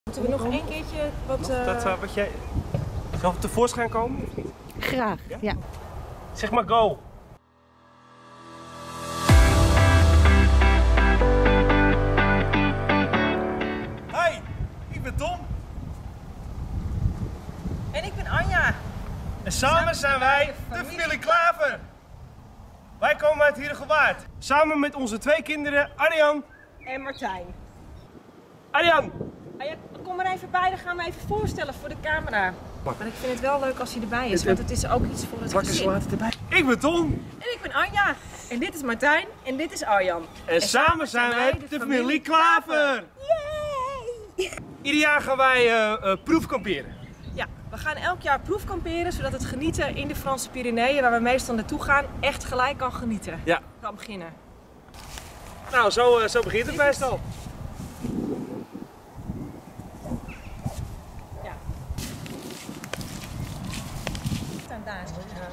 Moeten we nog één keertje wat... wat jij... Zal het tevoorschijn komen? Graag, ja. Zeg maar go! Hi, ik ben Tom. En ik ben Anja. En samen zijn wij de familie Klaver. Wij komen uit Heerhugowaard. Samen met onze twee kinderen, Arjan En Martijn. Arjan! Anja, kom maar even bij, dan gaan we even voorstellen voor de camera. Maar ik vind het wel leuk als hij erbij is, want het is ook iets voor het gezin. Erbij. Ik ben Tom. En ik ben Anja. En dit is Martijn en dit is Arjan. En samen zijn wij de familie Klaver. Yay! Ieder jaar gaan wij proefkamperen. Ja, we gaan elk jaar proefkamperen, zodat het genieten in de Franse Pyreneeën, waar we meestal naartoe gaan, echt gelijk kan genieten. Ja. Kan beginnen. Nou, zo begint het meestal. Ja. Staan daar.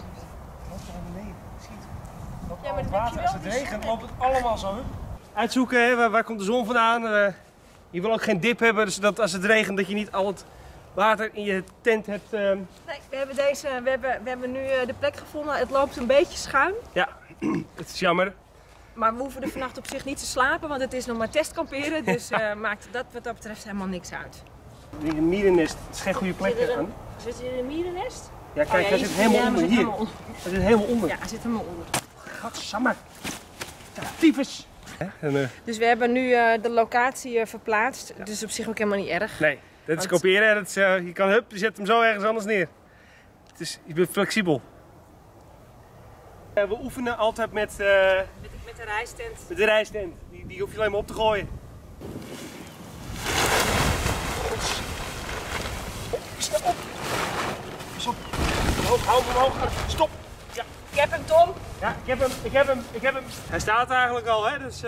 Ja, maar dat heb je wel Als het niet regent zo. loopt het allemaal zo. Uitzoeken, hè, waar komt de zon vandaan. Je wil ook geen dip hebben, zodat als het regent dat je niet al het water in je tent hebt. Nee, we hebben nu de plek gevonden. Het loopt een beetje schuin. Ja, het is jammer. Maar we hoeven er vannacht op zich niet te slapen, want het is nog maar testkamperen. Dus maakt dat wat dat betreft helemaal niks uit. Een mierennest, het is geen goede plek. Zit er een mierennest? Ja, kijk, ja, hij zit helemaal onder hier. Hij zit helemaal onder. Ja, hij zit helemaal onder. Godsamme. Ja, tyfus. Dus we hebben nu de locatie verplaatst. Dus op zich ook helemaal niet erg. Nee, dat is kopiëren. Dat is, je kan je zet hem zo ergens anders neer. Je bent flexibel. We oefenen altijd met de rijstent. de rijstent. Die hoef je alleen maar op te gooien. Snel op. Pas op. Omhoog, hou hem omhoog. Stop. Ja. Ik heb hem, Tom. Ja, ik heb hem. Hij staat eigenlijk al, hè, dus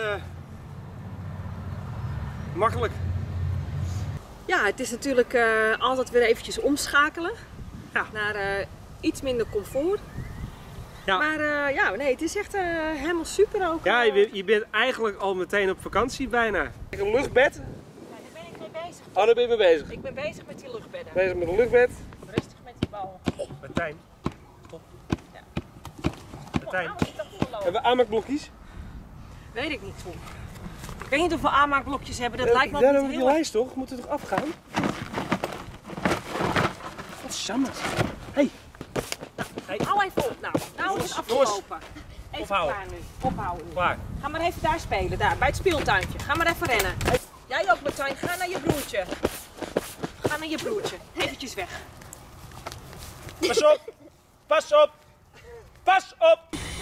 makkelijk. Ja, het is natuurlijk altijd weer eventjes omschakelen naar iets minder comfort. Ja. Maar ja, nee, het is echt helemaal super ook. Ja, je bent eigenlijk al meteen op vakantie bijna. Een luchtbed. Ja, daar ben ik mee bezig. Oh, daar ben je mee bezig. Ik ben bezig met die luchtbedden. Bezig met een luchtbed. Rustig met die bal. Martijn. Stop. Ja. Martijn. Oh, ik dacht verloren. Hebben we aanmaakblokjes? Weet ik niet, Tom. Ik weet niet of we aanmaakblokjes hebben, dat lijkt me Daar niet hebben we die heel... lijst toch? Moet het toch afgaan? Godsamme. Hey. Hou even op nou. Nou is het afgelopen. Even Ophouden. klaar nu. Ophouden nu. Waar? Ga maar even daar spelen, daar, bij het speeltuintje. Ga maar even rennen. Jij ook, Martijn. Ga naar je broertje. Ga naar je broertje. Eventjes weg. Pas op. Pas op. Pas op.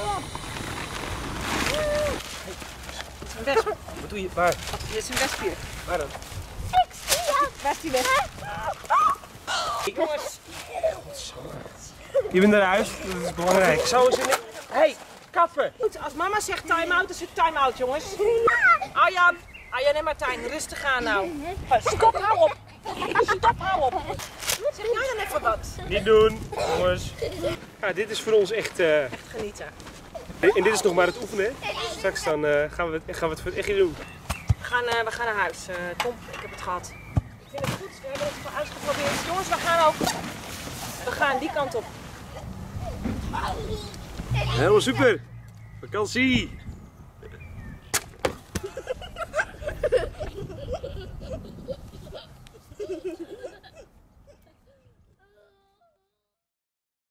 Dit is een wesp. Wat doe je? Waar? Dit is een wesp hier. Waar dan? Wesp die weg. Jongens. Je bent naar huis, dat is belangrijk. Zo is het. Hey, kappen. Goed, als mama zegt time-out, is het time-out, jongens. Arjan en Martijn, rustig aan nou. Stop, hou op. Stop, hou op. Zeg jij dan even wat? Niet doen, jongens. Ja, dit is voor ons echt... Echt genieten. En dit is nog maar het oefenen. Straks dan gaan we het voor echt doen. We gaan naar huis. Tom, ik heb het gehad. Ik vind het goed, we hebben het voor uitgeprobeerd. Jongens, we gaan die kant op. Helemaal super. Vakantie.